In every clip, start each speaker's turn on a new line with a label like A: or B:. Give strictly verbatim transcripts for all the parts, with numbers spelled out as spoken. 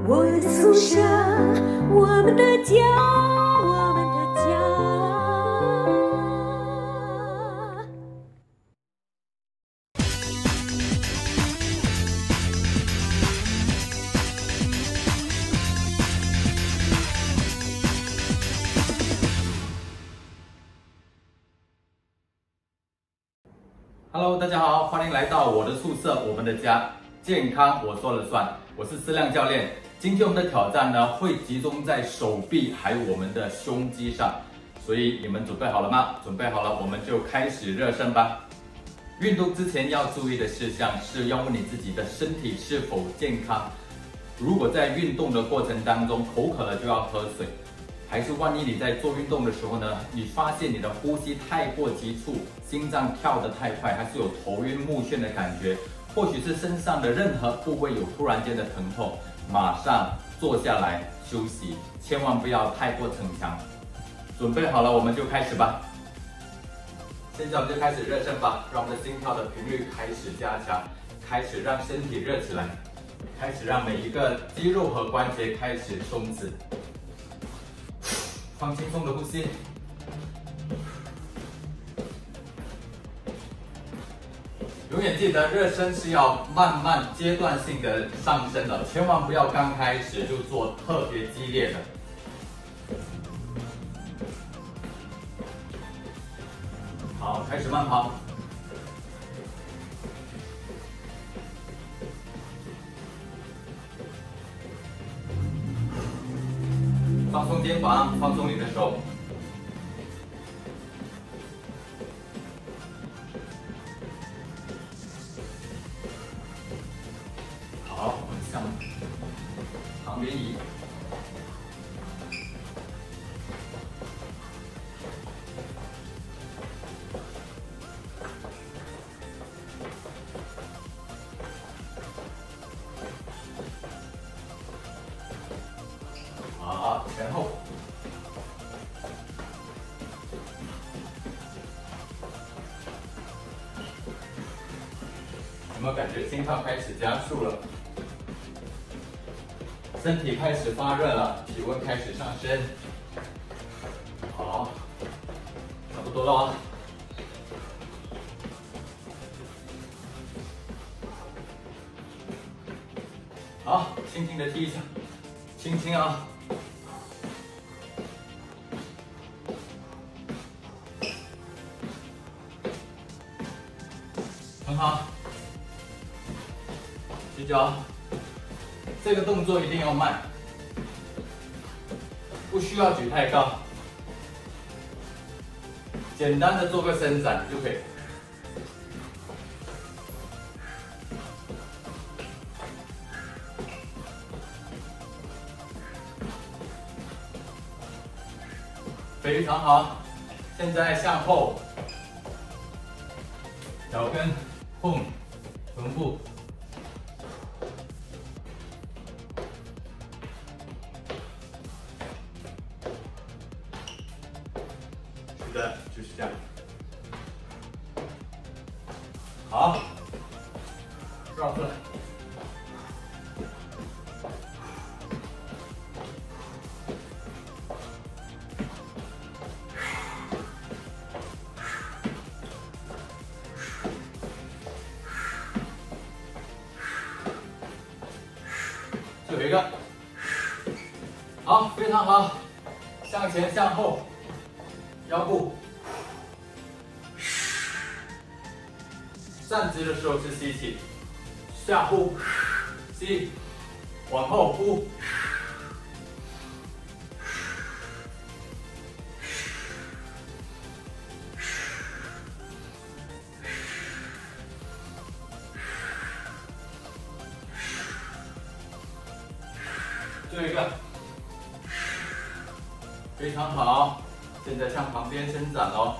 A: 我的宿舍，我们的家，我们的家。
B: Hello， 大家好，欢迎来到我的宿舍，我们的家，健康我说了算。我是思亮教练。今天我们的挑战呢，会集中在手臂还有我们的胸肌上，所以你们准备好了吗？准备好了，我们就开始热身吧。运动之前要注意的事项是要问你自己的身体是否健康。如果在运动的过程当中口渴了就要喝水。还是万一你在做运动的时候呢，你发现你的呼吸太过急促，心脏跳得太快，还是有头晕目眩的感觉，或许是身上的任何部位有突然间的疼痛，马上坐下来休息，千万不要太过逞强。准备好了，我们就开始吧。现在我们就开始热身吧，让我们的心跳的频率开始加强，开始让身体热起来，开始让每一个肌肉和关节开始松弛。放轻松的呼吸，永远记得热身是要慢慢阶段性的上升的，千万不要刚开始就做特别激烈的。好，开始慢跑。放松肩膀，放松你的手。好，往向旁边移。好，前后。有没有感觉心跳开始加速了？身体开始发热了，体温开始上升。好，差不多了啊。好，轻轻的踢一下，轻轻啊。很好，举脚。这个动作一定要慢，不需要举太高，简单的做个伸展就可以。非常好，现在向后，脚跟碰臀部。是的，就是这样。好，绕出来。最后一个，好，非常好，向前向后，腰部，站直的时候是吸气，下呼，吸，往后呼，最后一个，非常好。现在向旁边伸展哦。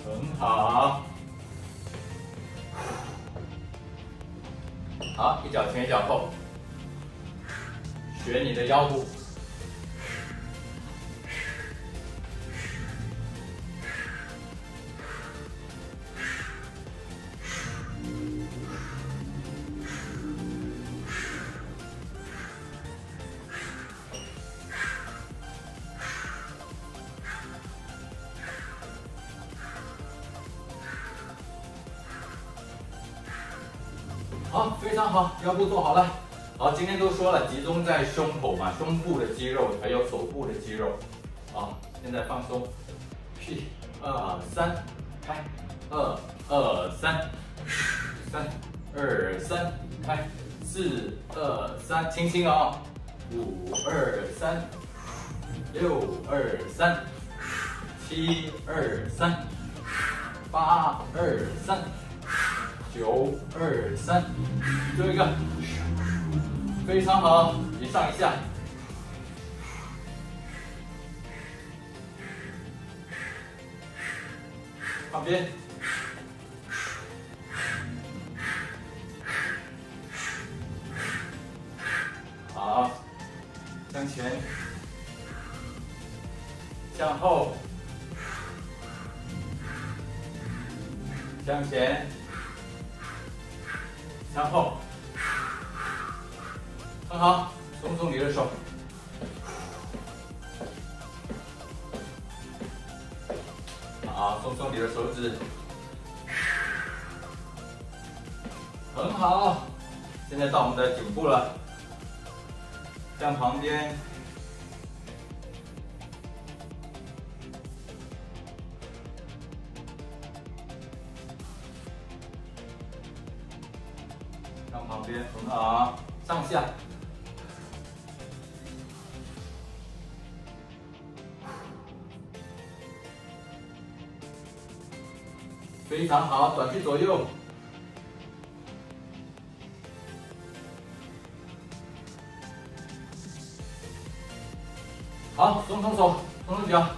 B: 很好。好，一脚前一脚后，学你的腰部。好，非常好，腰部做好了。好，今天都说了，集中在胸口嘛，胸部的肌肉还有手部的肌肉。好，现在放松，一、二、三，开，二、二、三，三、二、三，开，四、二、三，轻轻啊，五、二、三，六、二、三，七、二、三，八、二、三。九二三，最后一个，非常好，一上一下。旁边，好，向前，向后，向前。向后，很好，松松你的手，好，松松你的手指，很好。现在到我们的颈部了，向旁边，向旁边，很好，上下。非常好，转去左右。好，松松手，松松脚。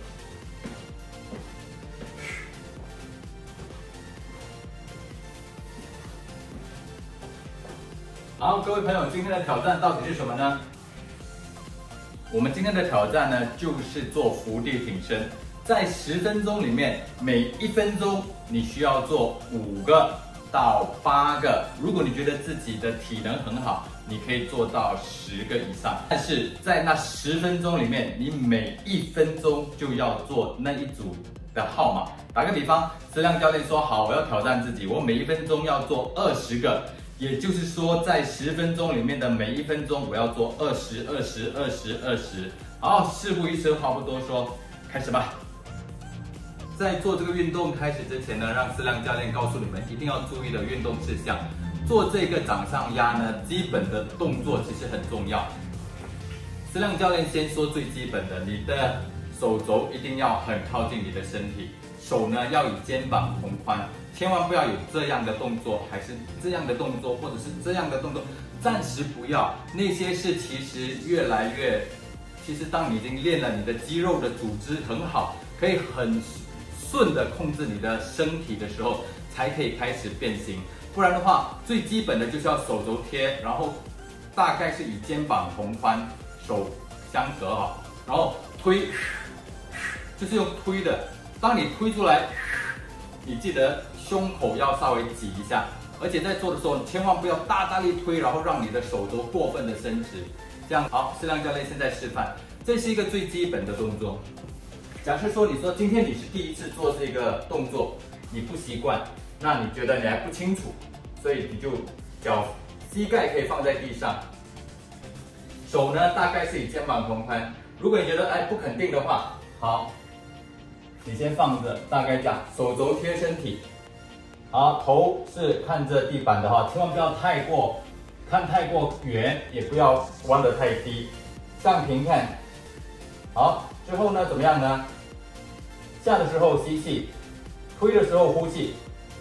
B: 好，各位朋友，今天的挑战到底是什么呢？我们今天的挑战呢，就是做伏地挺身。在十分钟里面，每一分钟你需要做五个到八个。如果你觉得自己的体能很好，你可以做到十个以上。但是在那十分钟里面，你每一分钟就要做那一组的号码。打个比方，质量教练说好，我要挑战自己，我每一分钟要做二十个。也就是说，在十分钟里面的每一分钟，我要做二十、二十、二十、二十。好，事不宜迟，话不多说，开始吧。在做这个运动开始之前呢，让质量教练告诉你们一定要注意的运动事项。做这个掌上压呢，基本的动作其实很重要。质量教练先说最基本的，你的手肘一定要很靠近你的身体，手呢要与肩膀同宽。千万不要有这样的动作，还是这样的动作，或者是这样的动作，暂时不要。那些是其实越来越，其实当你已经练了你的肌肉的组织很好，可以很顺的控制你的身体的时候，才可以开始变形。不然的话，最基本的就是要手肘贴，然后大概是与肩膀同宽，手相隔好，然后推，就是用推的。当你推出来，你记得胸口要稍微挤一下，而且在做的时候，千万不要大大力推，然后让你的手肘过分的伸直。这样好，质量教练现在示范，这是一个最基本的动作。假设说你说今天你是第一次做这个动作，你不习惯，那你觉得你还不清楚，所以你就脚膝盖可以放在地上，手呢大概是与肩膀同宽。如果你觉得哎不肯定的话，好。你先放着，大概这样，手肘贴身体，好，头是看着地板的哈，千万不要太过看太过远，也不要弯得太低，上平看，好，之后呢怎么样呢？下的时候吸气，推的时候呼气，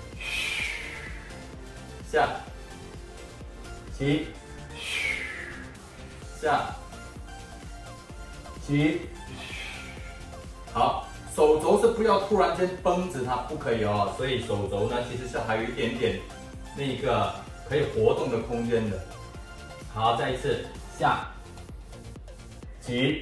B: 下，起，下，起，好。 手肘是不要突然间绷直它，不可以哦。所以手肘呢，其实是还有一点点那个可以活动的空间的。好，再一次下起。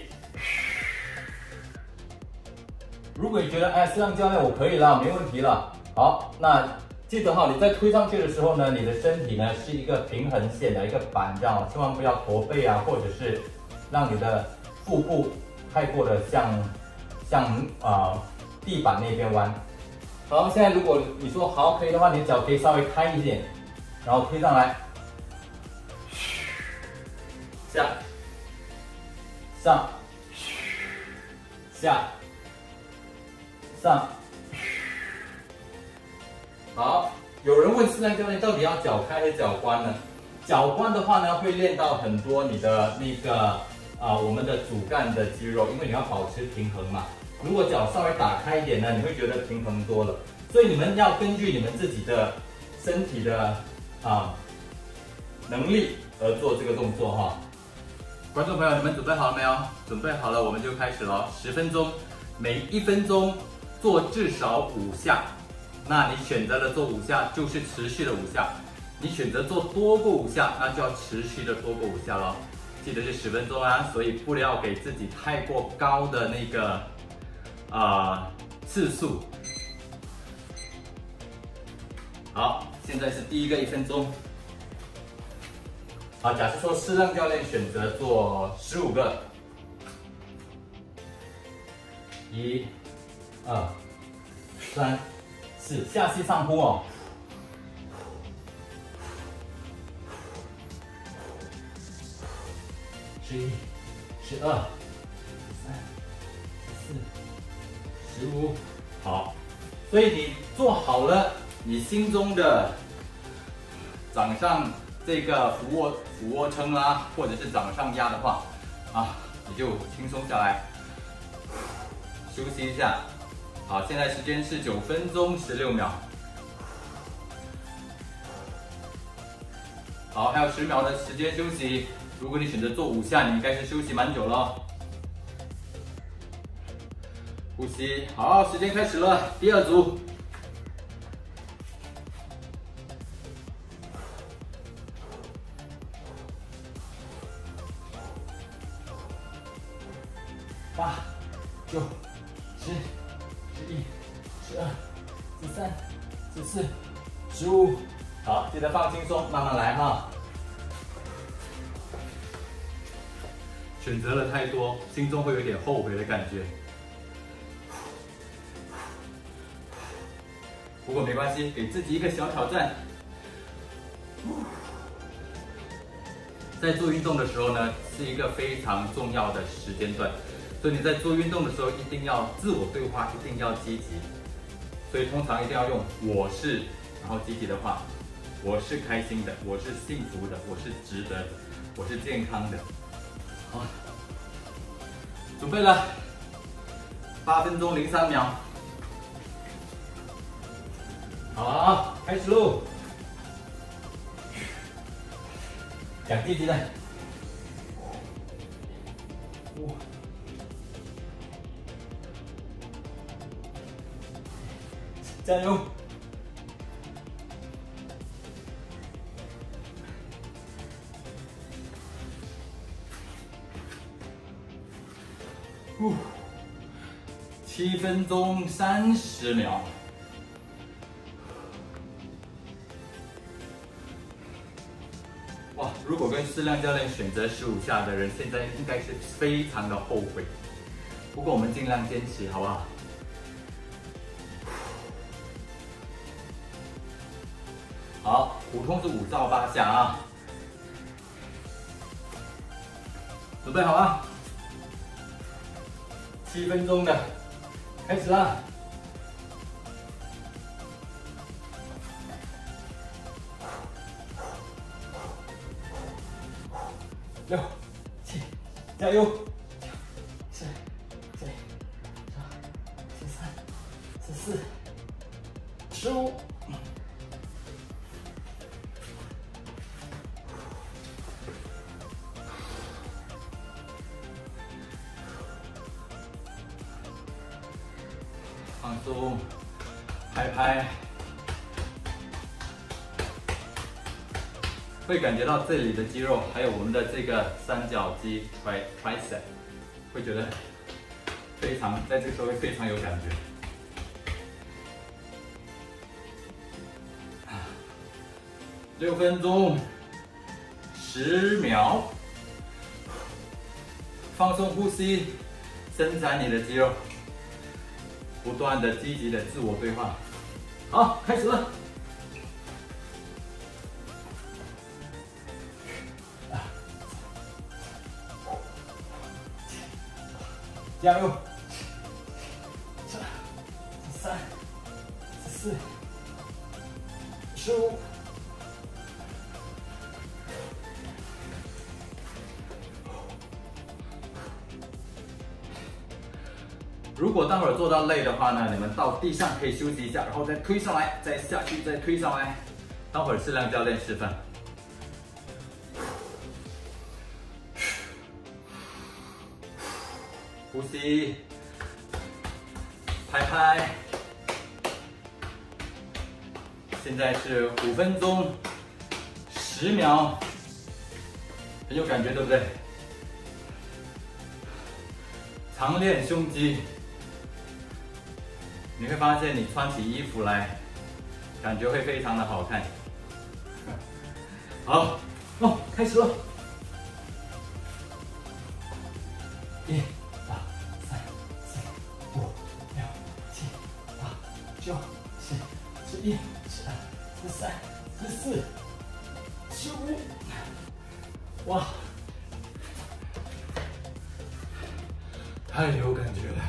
B: 如果你觉得哎，思亮教练我可以了，没问题了，好，那记得哈，你在推上去的时候呢，你的身体呢是一个平衡线的一个板，这样千万不要驼背啊，或者是让你的腹部太过的向向啊、呃、地板那边弯。好，现在如果你说好可以的话，你的脚可以稍微开一点，然后推上来，下上下上。好，有人问思亮教练到底要脚开还是脚关呢？脚关的话呢，会练到很多你的那个啊、呃、我们的主干的肌肉，因为你要保持平衡嘛。如果脚稍微打开一点呢，你会觉得平衡多了。所以你们要根据你们自己的身体的啊能力而做这个动作哈。观众朋友，你们准备好了没有？准备好了，我们就开始了。十分钟，每一分钟做至少五下。那你选择了做五下，就是持续的五下；你选择做多过五下，那就要持续的多过五下咯。记得是十分钟啊，所以不要给自己太过高的那个啊、呃、次数。好，现在是第一个一分钟。好，假设说思亮教练选择做十五个，一、二、三。是下吸上呼哦，十一、十二、十三、十四、十五，好。所以你做好了，你心中的掌上这个俯卧俯卧撑啦，或者是掌上压的话，啊，你就轻松下来，休息一下。好，现在时间是九分钟十六秒。好，还有十秒的时间休息。如果你选择做五下，你应该是休息蛮久了。呼吸，好，时间开始了，第二组。八、九、十。十一、十二、十三、十四、十五，好，记得放轻松，慢慢来哈。选择了太多，心中会有点后悔的感觉。不过没关系，给自己一个小挑战。在做运动的时候呢，是一个非常重要的时间段。所以你在做运动的时候，一定要自我对话，一定要积极。所以通常一定要用我是，然后积极的话，我是开心的，我是幸福的，我是值得的，我是健康的。好，准备了，八分钟零三秒。好，开始喽。讲积极的。五。加油！呜，七分钟三十秒。哇，如果跟思亮教练选择十五下的人，现在应该是非常的后悔。不过我们尽量坚持，好不好？好，普通是五到八下啊，准备好啊！七分钟的，开始啦！六、七，加油！九、十、十一、十二、十三、十四、十五。 松，拍拍，会感觉到这里的肌肉，还有我们的这个三角肌 tri tricep， 会觉得非常，在这个时候会非常有感觉。六分钟，十秒，放松呼吸，伸展你的肌肉，不断的积极的自我对话。好，开始了。加油！十、十三、十四、十五。如果待会儿做到累的话呢，你们到地上可以休息一下，然后再推上来，再下去，再推上来。待会儿适量教练示范。呼吸，拍拍。现在是五分钟，十秒，很有感觉，对不对？常练胸肌。你会发现，你穿起衣服来，感觉会非常的好看。好，哦，开始了。一、二、三、四、五、六、七、八、九、十、十一、十二、十三、十四、十五。哇，太有感觉了。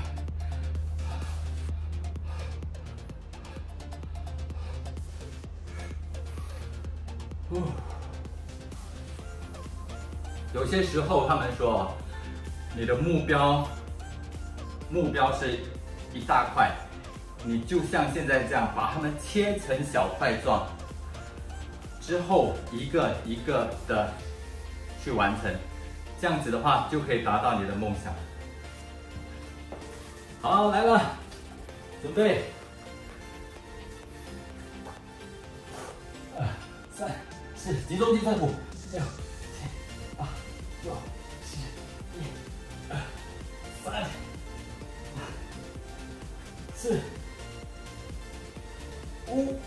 B: 有些时候他们说，你的目标目标是一大块，你就像现在这样把它们切成小块状，之后一个一个的去完成，这样子的话就可以达到你的梦想。好，来了，准备，二、三、四，集中第三步，六、七、八、九、十、一、二、三、四、五。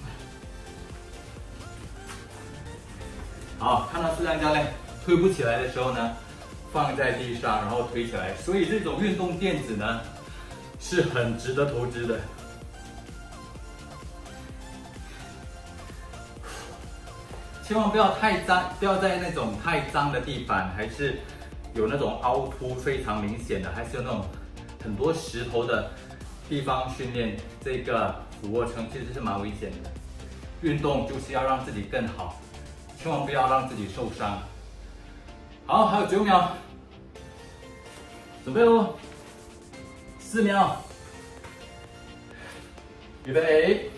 B: 好，看到适量教练推不起来的时候呢，放在地上，然后推起来。所以这种运动垫子呢，是很值得投资的。千万不要太脏，不要在那种太脏的地板，还是有那种凹凸非常明显的，还是有那种很多石头的地方训练这个俯卧撑，其实是蛮危险的。运动就是要让自己更好，千万不要让自己受伤。好，还有九秒，准备哦，四秒，预备。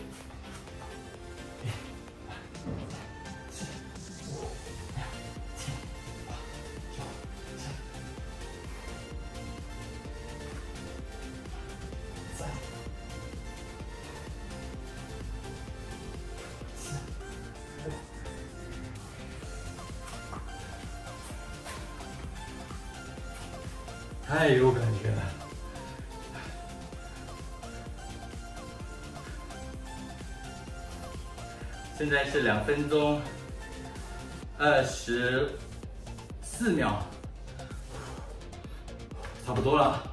B: 太有感觉了！现在是两分钟二十四秒，差不多了。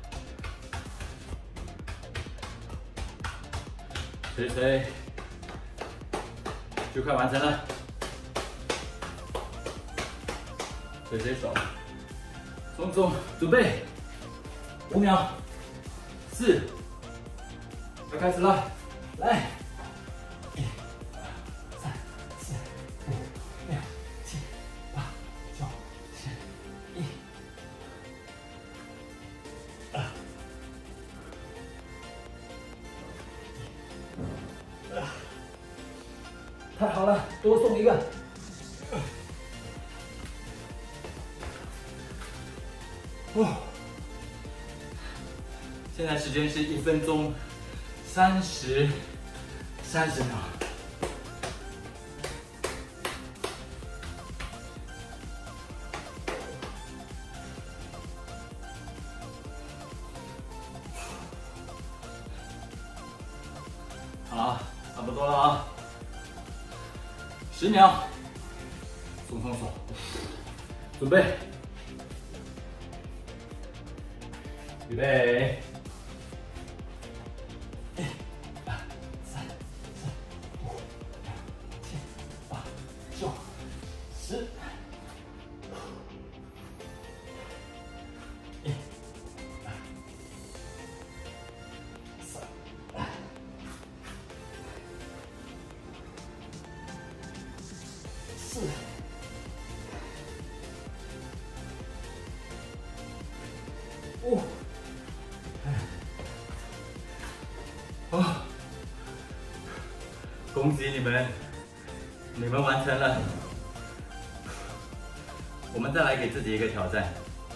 B: 吹吹，就快完成了。吹吹手。松松，准备，五秒，四，要开始了，来，一、二、三、四、五、六、七、八、九、十、一、二、二，太好了，多送一个。哦，现在时间是一分钟三十，三十秒。好，差不多了啊，十秒，松松手，准备，预备。 四、五、哦，恭喜你们，你们完成了。我们再来给自己一个挑战。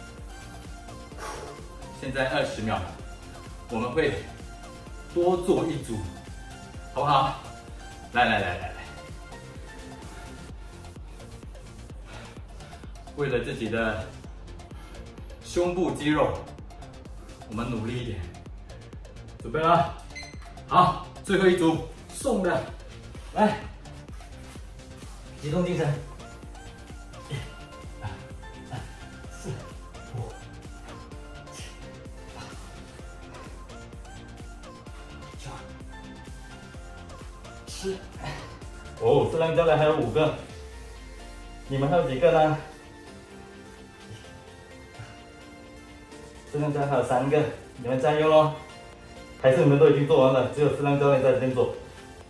B: 现在二十秒，我们会多做一组，好不好？来来来来来。 为了自己的胸部肌肉，我们努力一点。准备了，好，最后一组送的，来，集中精神。一、二、三、四、五、七、八、九、十。哦，四浪教练还有五个，你们还有几个呢？ 四浪教练还有三个，你们加油喽！还是你们都已经做完了，只有四浪教练在这边做。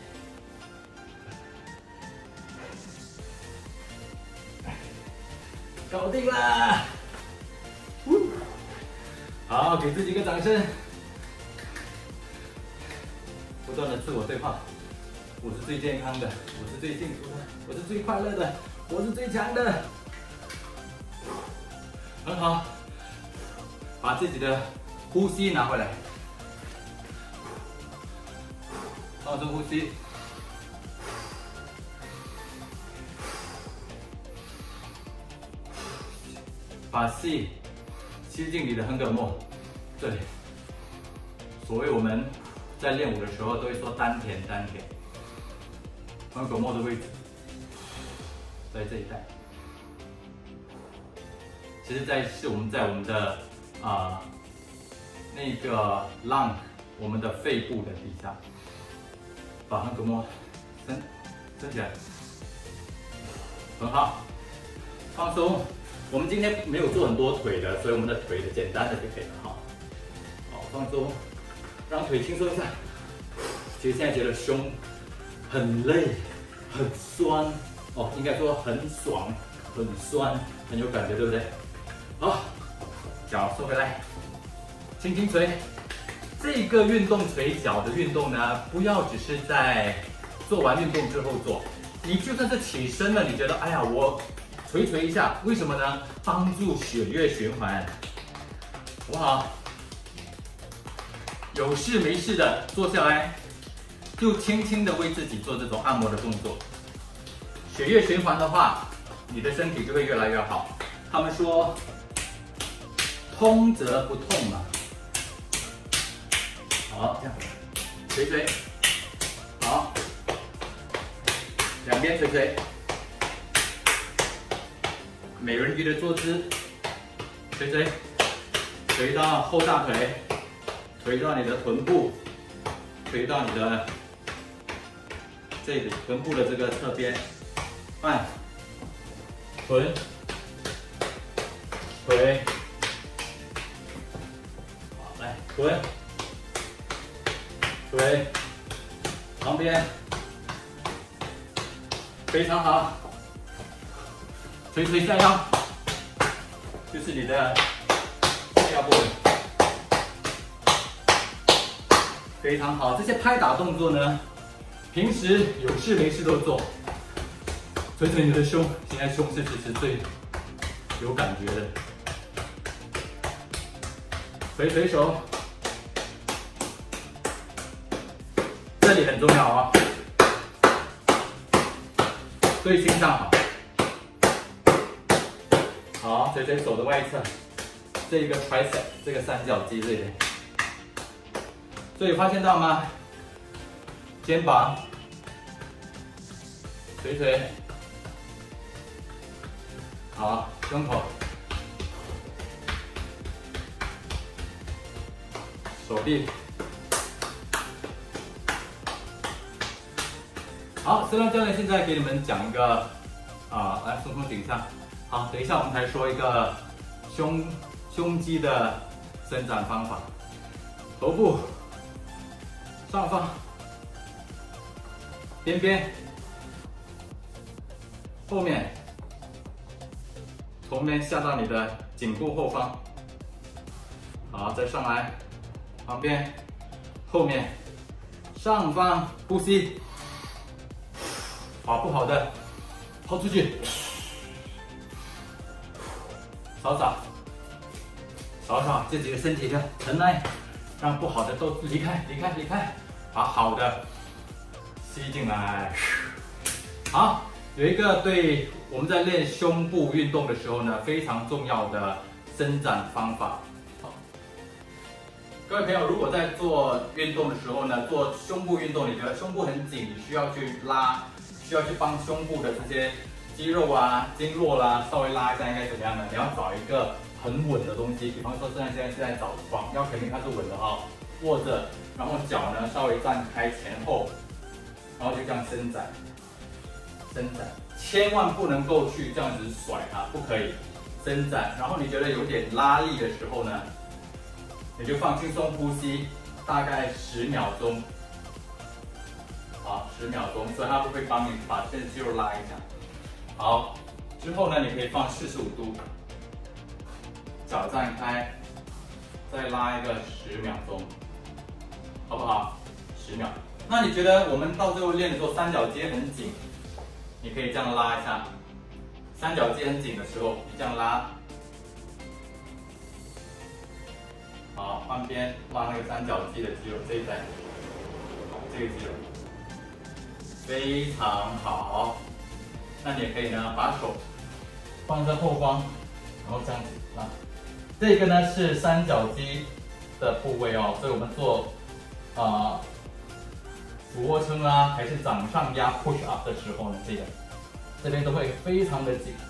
B: 搞定啦！好，给自己一个掌声。不断的自我对话，我是最健康的，我是最幸福的，我是最快乐的，我是最强的。很好。 把自己的呼吸拿回来，放松呼吸，把气吸进你的横膈膜，这里。所谓我们在练舞的时候都会说丹田，丹田，横膈膜的位置在这一带。其实，在是我们在我们的。 啊、呃，那个浪，我们的肺部的底下，把横膈膜伸伸起来，很好，放松。我们今天没有做很多腿的，所以我们的腿的简单的就可以了哈。好，放松，让腿轻松一下。其实现在觉得胸很累，很酸哦，应该说很爽，很酸，很有感觉，对不对？好。 脚收回来，轻轻捶。这个运动捶脚的运动呢，不要只是在做完运动之后做，你就算是起身了，你觉得哎呀，我捶捶一下，为什么呢？帮助血液循环，好不好？有事没事的坐下来，就轻轻的为自己做这种按摩的动作。血液循环的话，你的身体就会越来越好。他们说。 通则不痛嘛，好，这样，捶捶，好，两边捶捶，美人鱼的坐姿，捶捶，捶到后大腿，捶到你的臀部，捶到你的这里臀部的这个侧边，按，臀，腿。 臀，腿，旁边，非常好。捶捶下腰，就是你的下腰部位，非常好。这些拍打动作呢，平时有事没事都做。捶捶你的胸，现在胸是其实最有感觉的。捶捶手。 这里很重要啊、哦，对心脏好。好，垂垂手的外侧，这一个 tricep 这个三角肌这里，所以发现到吗？肩膀垂垂，好，胸口。 手臂，好，思亮教练现在给你们讲一个啊、呃，来松松颈上。好，等一下我们才说一个胸胸肌的伸展方法。头部上方，边边，后面，从边下到你的颈部后方。好，再上来。 旁边、后面、上方，呼吸，好不好的，抛出去，扫扫，扫扫自己的身体的尘埃，让不好的都离开，离开，离开，把好的吸进来。好，有一个对我们在练胸部运动的时候呢，非常重要的伸展方法。 各位朋友，如果在做运动的时候呢，做胸部运动，你觉得胸部很紧，你需要去拉，需要去帮胸部的这些肌肉啊、经络啦，稍微拉一下，应该怎么样呢？你要找一个很稳的东西，比方说现在现在现在找床，要肯定它是稳的啊、哦，握着，然后脚呢稍微站开前后，然后就这样伸展，伸展，千万不能够去这样子甩它，不可以伸展。然后你觉得有点拉力的时候呢？ 你就放轻松呼吸，大概十秒钟，好，十秒钟，所以它会帮你把这肌肉拉一下。好，之后呢，你可以放四十五度，脚站开，再拉一个十秒钟，好不好？十秒。那你觉得我们到最后练的时候三角肌很紧，你可以这样拉一下。三角肌很紧的时候，你这样拉。 好，换边拉那个三角肌的肌肉这一带，这个肌肉非常好。那你也可以呢，把手放在后方，然后这样子拉。这个呢是三角肌的部位哦，所以我们做啊、呃、俯卧撑啊，还是掌上压 push up 的时候呢，这个这边都会非常的紧。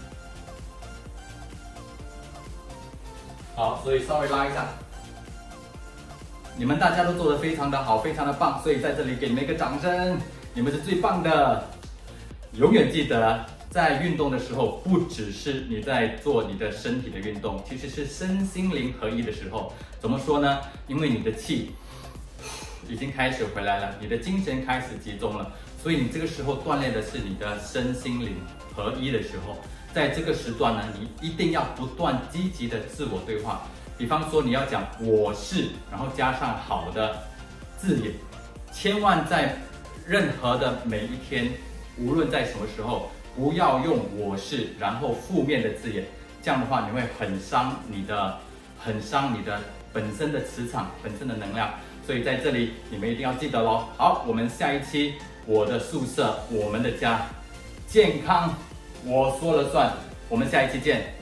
B: 好，所以稍微拉一下。 你们大家都做得非常的好，非常的棒，所以在这里给你们一个掌声，你们是最棒的。永远记得，在运动的时候，不只是你在做你的身体的运动，其实是身心灵合一的时候。怎么说呢？因为你的气已经开始回来了，你的精神开始集中了，所以你这个时候锻炼的是你的身心灵合一的时候。在这个时段呢，你一定要不断积极的自我对话。 比方说，你要讲我是，然后加上好的字眼，千万在任何的每一天，无论在什么时候，不要用我是，然后负面的字眼，这样的话你会很伤你的，很伤你的本身的磁场、本身的能量。所以在这里你们一定要记得咯。好，我们下一期我的宿舍，我们的家，健康我说了算。我们下一期见。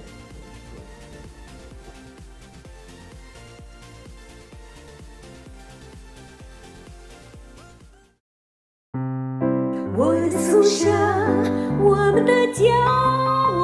A: 我的宿舍，我们的家。